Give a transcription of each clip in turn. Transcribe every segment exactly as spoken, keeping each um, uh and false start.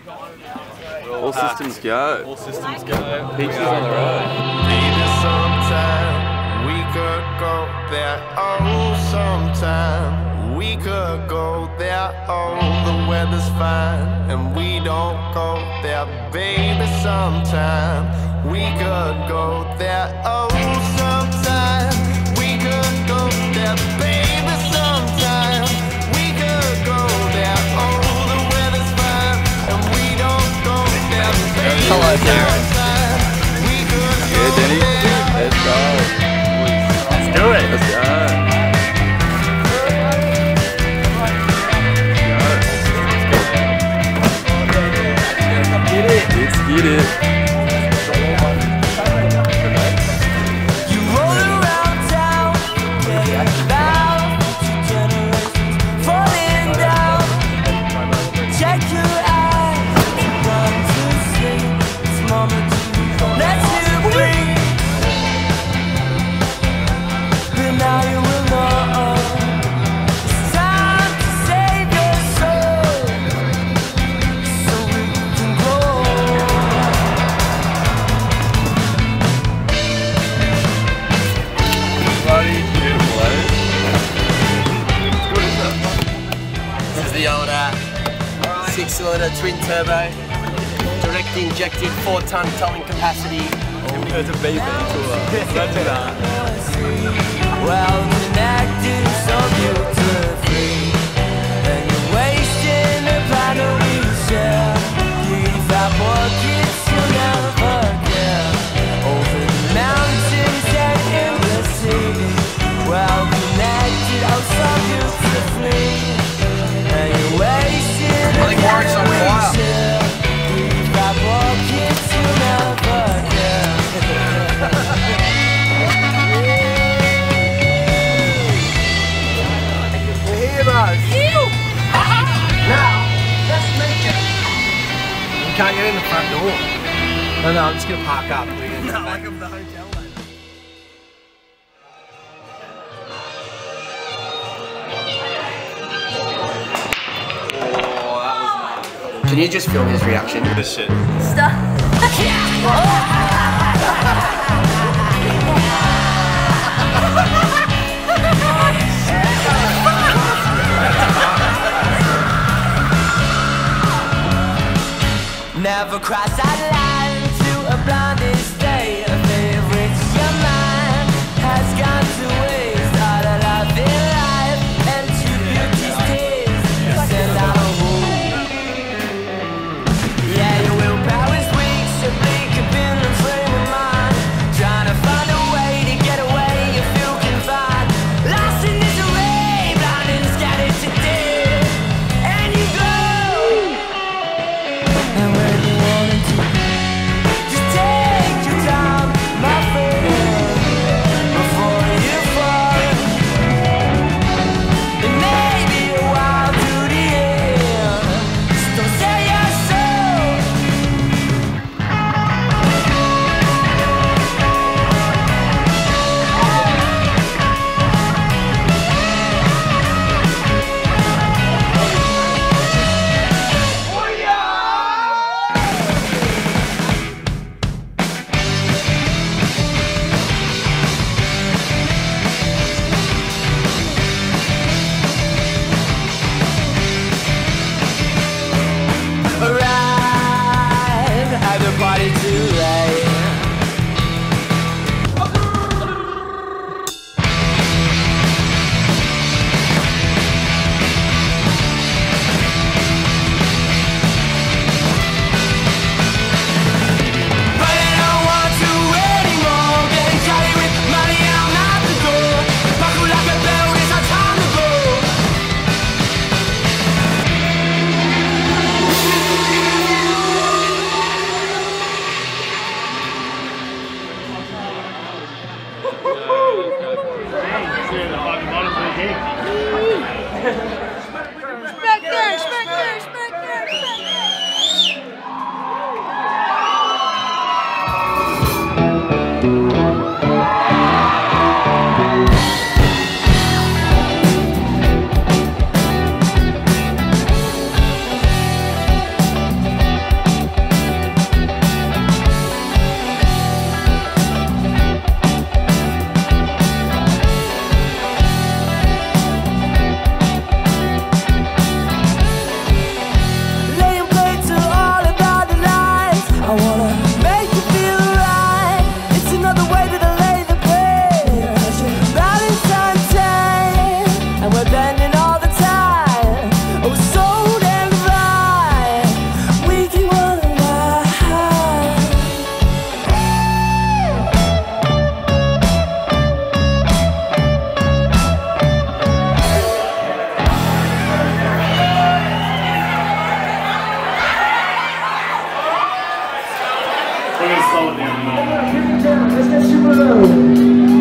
All systems go. All systems go. Peaches on the road. Maybe sometime we could go there. Oh, sometime we could go there. Oh, the weather's fine and we don't go there. Baby, sometime we could go there. Oh, sometime we could go there. Baby, sometime we could go there. Oh, the weather's fine and we don't go there. Baby, Hello, Jarad. Yeah, Denny. Let's go. Let's do it. Let's go. Let's get it. Let's get it. You roll around town, yeah, bound to generations falling down. Check your eyes, run to sleep. It's moment to let you breathe. But now you will know it's time to save your soul, so we can grow. Bloody beautiful, eh? It's good, isn't it? This is the old uh, six-cylinder twin turbo, direct injected four ton towing capacity. It's a B B tour. That's that. Well connected, so beautifully, and you're wasting the planet we share. Thirty-five pockets you'll never get, over the mountains and in the sea. Well connected, oh so beautifully, and you're wasting the I think Warrick's on planet we fire. share. Thirty-five pockets you'll never get. You can't get in the front door. No, no, I'm just gonna park up. We're gonna no, like I'm the hotel lady. Oh, that was... Can you just film his reaction? This shit. Never cross that line to a blinded state. A favorite your mind has gone to waste. All the love in life and two beauty's taste. Send out a home. Yeah, your willpower's weak, so blink up in the frame of mind. Trying to find a way to get away, you feel confined. Lost in misery, blind and scattered to death. And you go. And where you wanted to, just take your time, my friend, before you fall. It may be a while to the end, just don't sell your soul. Arrive at the party too late. But I don't want to anymore. Getting jolly with money out not the door. Buckle like a bell, it's our time to go.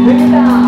Bring it down.